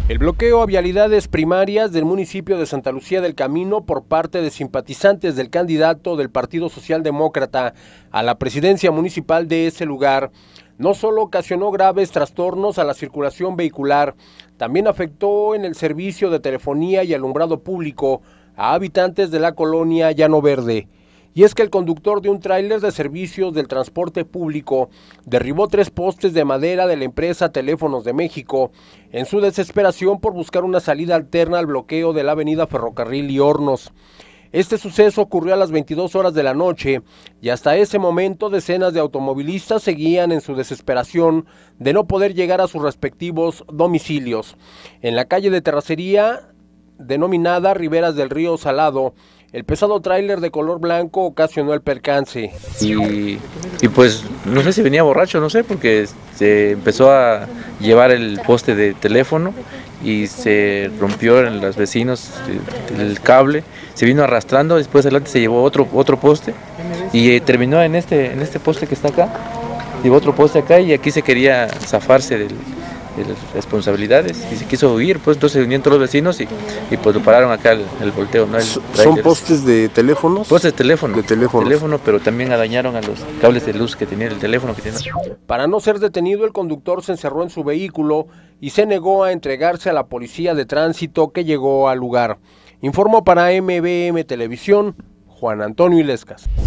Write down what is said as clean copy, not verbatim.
El bloqueo a vialidades primarias del municipio de Santa Lucía del Camino por parte de simpatizantes del candidato del Partido Socialdemócrata a la presidencia municipal de ese lugar no solo ocasionó graves trastornos a la circulación vehicular, también afectó en el servicio de telefonía y alumbrado público a habitantes de la colonia Llano Verde. Y es que el conductor de un tráiler de servicios del transporte público derribó 3 postes de madera de la empresa Teléfonos de México en su desesperación por buscar una salida alterna al bloqueo de la avenida Ferrocarril y Hornos. Este suceso ocurrió a las 22 horas de la noche y hasta ese momento decenas de automovilistas seguían en su desesperación de no poder llegar a sus respectivos domicilios. En la calle de terracería, denominada Riberas del Río Salado, el pesado tráiler de color blanco ocasionó el percance. Y pues no sé si venía borracho, no sé, porque se empezó a llevar el poste de teléfono y se rompió en los vecinos el cable, se vino arrastrando, después adelante se llevó otro poste y terminó en este poste que está acá, llevó otro poste acá y aquí se quería zafarse de las responsabilidades y se quiso huir, pues entonces se unieron todos los vecinos y pues lo pararon acá el volteo, ¿no? ¿Son postes de teléfonos? Postes de teléfono. De teléfono, pero también dañaron a los cables de luz que tenía el teléfono que tiene. Para no ser detenido, el conductor se encerró en su vehículo y se negó a entregarse a la policía de tránsito que llegó al lugar. Informó para MBM Televisión, Juan Antonio Ilescas.